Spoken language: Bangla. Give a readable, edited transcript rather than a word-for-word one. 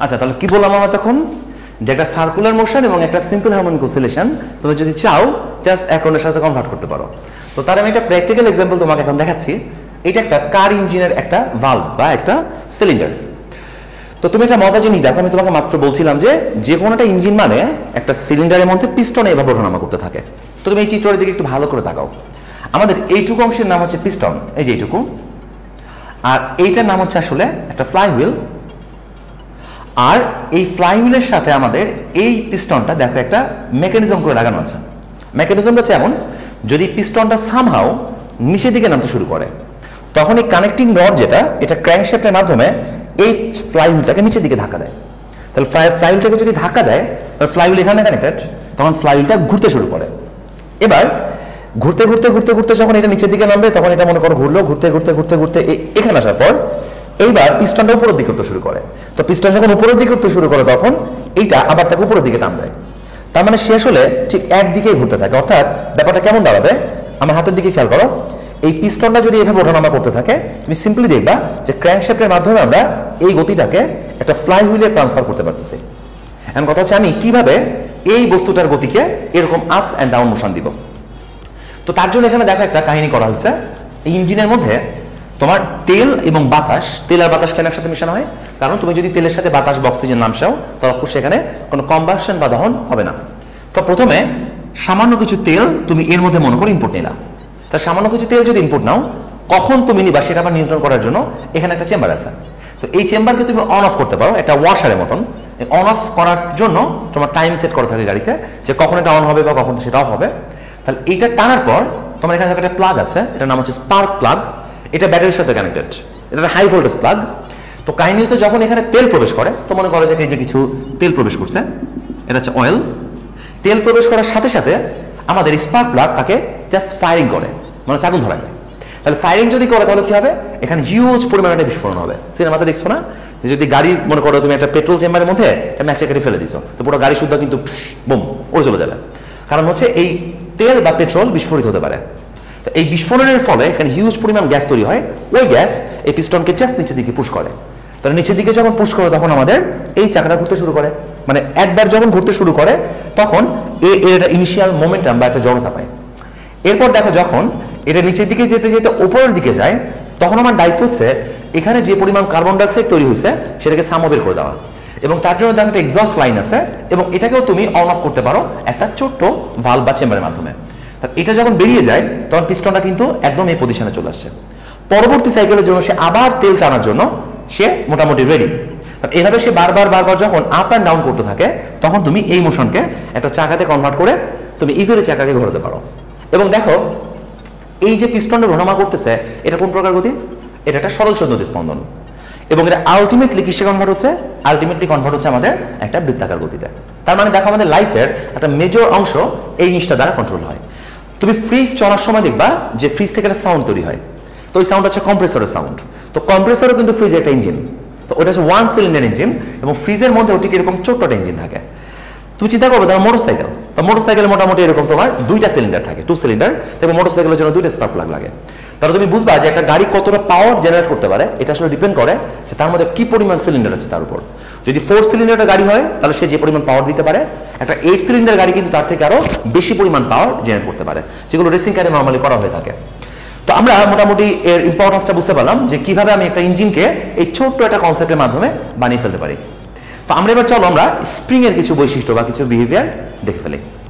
আচ্ছা, তাহলে কি বললাম আমরা তখন, যে একটা সার্কুলার মোশন এবং একটা সিম্পল হারমোনিক অসিলেশন তুমি যদি চাও জাস্ট এক অন্যের সাথে কনভার্ট করতে পারো। তো তার আমি একটা প্র্যাকটিক্যাল এক্সাম্পল তোমাকে এখন দেখাচ্ছি। এটা একটা কার ইঞ্জিনের একটা ভালভ বা একটা সিলিন্ডার। তো তুমি একটা মজার জিনিস দেখো, আমি তোমাকে মাত্র বলছিলাম যে কোনো একটা ইঞ্জিন মানে একটা সিলিন্ডারের মধ্যে পিস্টন এভাবে ওঠানামা করতে থাকে। তো তুমি এই চিত্রের দিকে একটু ভালো করে তাকাও। আমাদের এইটুকু অংশের নাম হচ্ছে পিস্টন, এই যে এইটুকু, আর এইটার নাম হচ্ছে আসলে একটা ফ্লাই হুইল। আর এই ফ্লাই হুইলের সাথে আমাদের এই পিস্টনটা দেখো একটা মেকানিজম করে লাগানো আছে। মেকানিজমটা হচ্ছে এমন, যদি পিস্টনটা সামহাও নিচের দিকে নামতে শুরু করে তখন এই কানেক্টিং রড যেটা এটা ক্র্যাঙ্কশ্যাফটের মাধ্যমে এই ফ্লাই হুইলটাকে নিচের দিকে ধাক্কা দেয়। তাহলে ফ্লাই হুইলটাকে যদি ধাক্কা দেয় তাহলে ফ্লাই হুইল এখানে কানেক্টেড, তখন ফ্লাই হুইলটা ঘুরতে শুরু করে। এবার ঘুরতে ঘুরতে ঘুরতে ঘুরতে যখন এটা নিচের দিকে নামবে তখন এটা মনে করো ঘুরলো, ঘুরতে ঘুরতে ঘুরতে ঘুরতে এখানে আসার পর এইবার পিস্টনটা উপরের দিকে করতে শুরু করে। তো পিস্টন যখন উপরের দিকে করতে শুরু করে তখন এইটা আবার তাকে উপরের দিকে টানবে। তার মানে শেষ হলে ঠিক একদিকেই ঘুরতে থাকে। অর্থাৎ ব্যাপারটা কেমন দাঁড়াবে, আমার হাতের দিকে খেয়াল করো, এই পিস্টনটা যদি এভাবে ওঠানামা করতে থাকে তুমি সিম্পলি দেখবা যে ক্র্যাঙ্কশ্যাফটের মাধ্যমে আমরা এই গতিটাকে একটা ফ্লাই হুইলে ট্রান্সফার করতে পারতেছি। এখন কথা হচ্ছে আমি কিভাবে এই বস্তুটার গতিকে এরকম আপস অ্যান্ড ডাউন মোশন দিব। তো তার জন্য এখানে দেখো একটা কাহিনী করা হয়েছে। এই ইঞ্জিনের মধ্যে তোমার তেল এবং বাতাস, তেল আর বাতাস কেন একসাথে মেশানো হয়, কারণ তুমি যদি তেলের সাথে বাতাস বা অক্সিজেন নামসাও তখন সেখানে কোনো কম্বাসন বা দহন হবে না। তো প্রথমে সামান্য কিছু তেল তুমি এর মধ্যে মনে করো ইনপুট নিলা। তা সামান্য কিছু তেল যদি ইনপুট নাও কখন তুমি নিবা সেটা আবার নিয়ন্ত্রণ করার জন্য এখানে একটা চেম্বার আছে। তো এই চেম্বারকে তুমি অন অফ করতে পারো একটা ওয়াশারের মতন। অন অফ করার জন্য তোমার টাইম সেট করা থাকে গাড়িতে যে কখন এটা অন হবে বা কখন সেটা অফ হবে। তাহলে এইটা টানার পর তোমার এখানে একটা প্লাগ আছে, এটার নাম হচ্ছে স্পার্ক প্লাগ। এটা ব্যাটারির সাথে কানেক্টেড, এটা হাই ভোল্টেজ প্লাগ। তো কাহিনী হচ্ছে যখন এখানে তেল প্রবেশ করে তো মনে করো যে এই যে কিছু তেল প্রবেশ করছে, এটা হচ্ছে অয়েল। তেল প্রবেশ করার সাথে সাথে আমাদের স্পার্ক প্লাগ তাকে জাস্ট ফায়ারিং করে, মানে আগুন ধরায় দেয়। তাহলে ফায়ারিং যদি করে তাহলে কি হবে, এখানে হিউজ পরিমাণে বিস্ফোরণ হবে। সিনেমাতে দেখছো না, যদি গাড়ি মনে করো তুমি একটা পেট্রোল চেম্বারের মধ্যে ম্যাচে কেটে ফেলে দিছো, তো পুরো গাড়ি শুদ্ধ কিন্তু বুম উড়ে চলে যাবে। কারণ হচ্ছে এই তেল বা পেট্রোল বিস্ফোরিত হতে পারে। তো এই বিস্ফোরণের ফলে এখানে হিউজ পরিমাণ গ্যাস তৈরি হয়। ওই গ্যাস এই পিস্টনকে জাস্ট নিচের দিকে পুশ করে। তাহলে নিচের দিকে যখন পুশ করে তখন আমাদের এই চাকাটা ঘুরতে শুরু করে। মানে একবার যখন ঘুরতে শুরু করে তখন এটা ইনিশিয়াল মোমেন্টাম বা একটা জড়তা পায়। এরপর দেখো যখন এটা নিচের দিকে যেতে যেতে উপরের দিকে যায় তখন আমার দায়িত্ব হচ্ছে এখানে যে পরিমাণ কার্বন ডাইঅক্সাইড তৈরি হয়েছে সেটাকে সামো বের করে দেওয়া। এবং তার জন্য দেখো একটা এক্সস্ট লাইন আছে এবং এটাকেও তুমি অন অফ করতে পারো একটা ছোট্ট ভালভ বা চেম্বারের মাধ্যমে। এটা যখন বেরিয়ে যায় তখন পিস্টনটা কিন্তু একদম এই পজিশনে চলে আসছে। পরবর্তী সাইকেলের জন্য সে আবার তেল টানার জন্য সে মোটামুটি রেডি। এভাবে সে বারবার বারবার যখন আপ অ্যান্ড ডাউন করতে থাকে তখন তুমি এই মোশনকে একটা চাকাতে কনভার্ট করে তুমি ইজিলি চাকাকে ঘোরাতে পারো। এবং দেখো এই যে পিস্টনটা ঘোরামা করতেছে এটা কোন প্রকার গতি, এটা একটা সরল চৌম্বকীয় স্পন্দন। এবং এটা আলটিমেটলি কিসে কনভার্ট হচ্ছে, আলটিমেটলি কনভার্ট হচ্ছে আমাদের একটা বৃত্তাকার গতিতে। তার মানে দেখো আমাদের লাইফের একটা মেজর অংশ এই জিনিসটা দ্বারা কন্ট্রোল হয়। তুমি ফ্রিজ চলার সময় দেখবা যে ফ্রিজ থেকে একটা সাউন্ড তৈরি হয়, তো ওই সাউন্ড হচ্ছে কম্প্রেসরের সাউন্ড। তো কম্প্রেসরও কিন্তু ফ্রিজের একটা ইঞ্জিন, তো ওটা হচ্ছে 1 সিলিন্ডার ইঞ্জিন এবং ফ্রিজের মধ্যে ওটি এরকম ছোট্ট একটা ইঞ্জিন থাকে। তুমি চিন্তা করবে তোমার মোটরসাইকেল, তো মোটরসাইকেলে মোটামুটি এরকম তোমার 2টা সিলিন্ডার থাকে, 2 সিলিন্ডার, এবং মোটরসাইকেলের জন্য 2টা স্পার্ক প্লাগ লাগে। তাহলে তুমি বুঝবা যে একটা গাড়ি কতটা পাওয়ার জেনারেট করতে পারে এটা আসলে ডিপেন্ড করে যে তার মধ্যে কি পরিমাণ সিলিন্ডার আছে তার উপর। যদি 4 সিলিন্ডারের গাড়ি হয় তাহলে সে যে পরিমাণ পাওয়ার দিতে পারে, একটা 8 সিলিন্ডার গাড়ি কিন্তু তার থেকে আরো বেশি পরিমাণ পাওয়ার জেনারেট করতে পারে, যেগুলো রেসিং কারে নরমালি করা হয়ে থাকে। তো আমরা মোটামুটি এর ইম্পর্টেন্সটা বুঝতে পারলাম যে কিভাবে আমি একটা ইঞ্জিনকে এই ছোট্ট একটা কনসেপ্টের মাধ্যমে বানিয়ে ফেলতে পারি। তো আমরা এবার চলো আমরা স্প্রিং এর কিছু বৈশিষ্ট্য বা কিছু বিহেভিয়ার দেখে ফেলি।